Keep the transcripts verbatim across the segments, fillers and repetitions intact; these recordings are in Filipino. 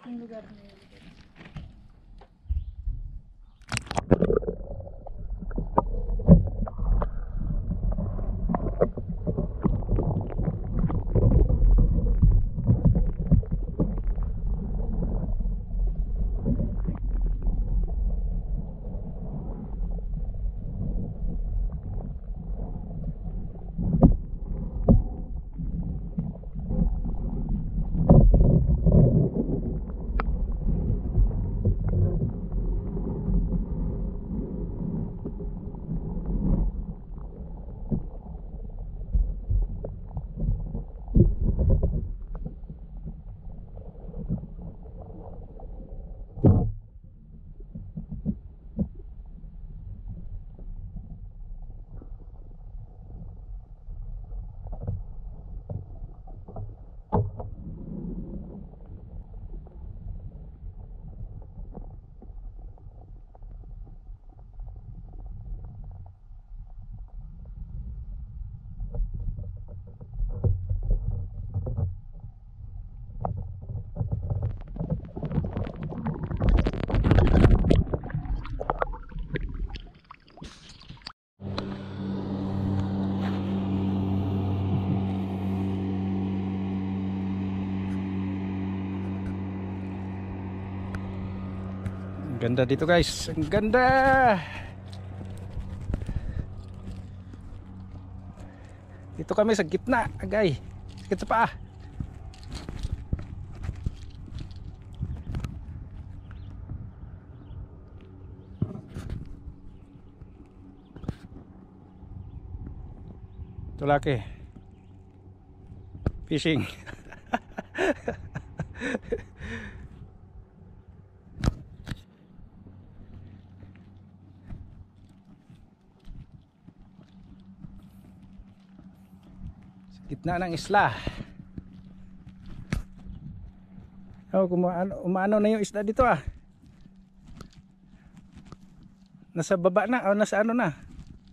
ang lugar na yun. Ganda dito guys, ang ganda. Dito kami sa gitna, agay. Sakit sa paa. Ito laki. Fishing. Gitna ng isla. Oh, kumaano, umaano na yung isda dito ah. Nasa baba na o nasa ano na.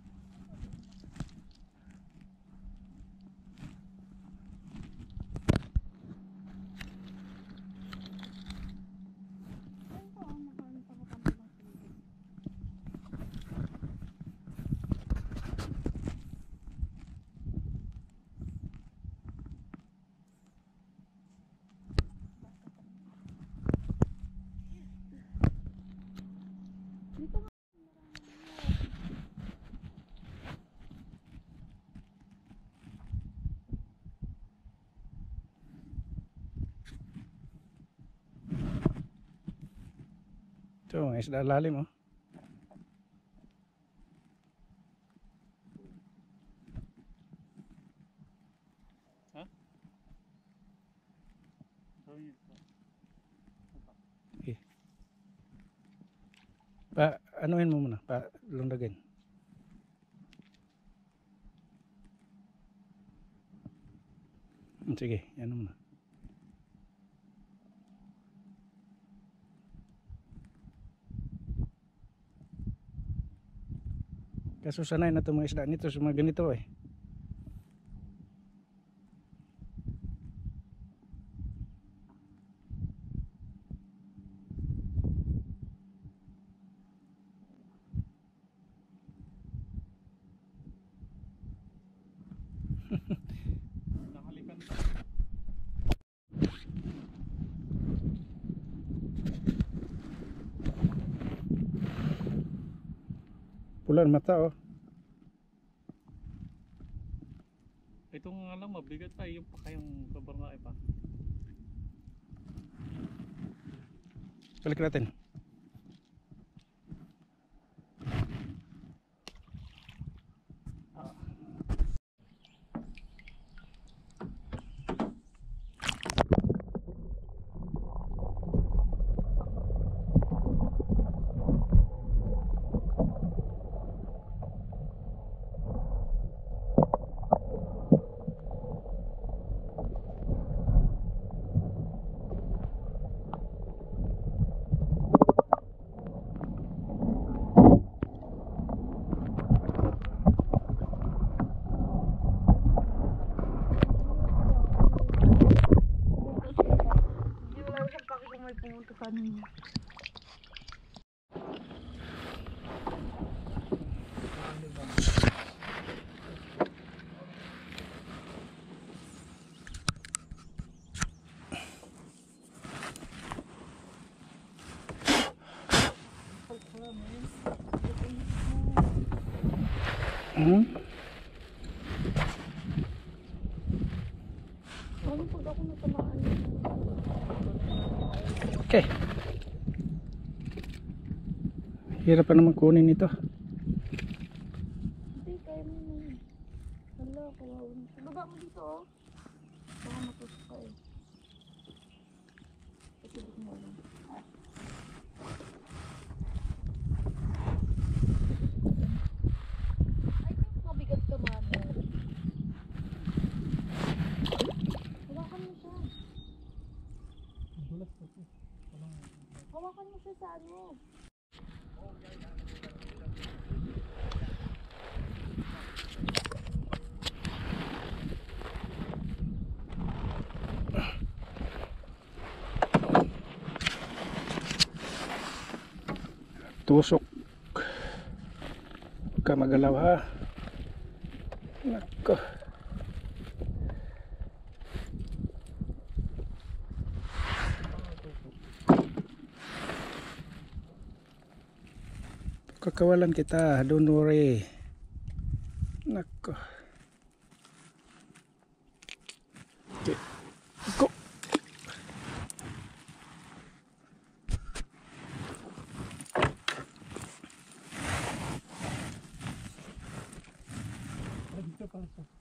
Ito, may isda lalim oh. Ha? Okay. Pa, anuhin mo muna, pa lundagin. Sige, yan muna. Kaso sanay na itong mga isda nito sa mga ganito eh. Nakalikan. Pula ang mata oh. Ito nga lang mabigat pa yung pakayang kabar nga ipa. Balik natin. Ewan ko paano niya. Hmm? Paano pag ako natamaan? Okay. Hirap pa naman kunin ito. Hindi, kaya mo naman. Hala, kawawa na siya. Baba mo dito, oh. Baka matusok ka eh. Pasilip mo lang. I think mabigat ka, mami. Hawakan mo siya. Hawakan mo siya sa ano. Tusok. Huwag ka magalaw ha. Nako. Kakawalan kita, don't worry. Nako. Okay. Go. Dito pa.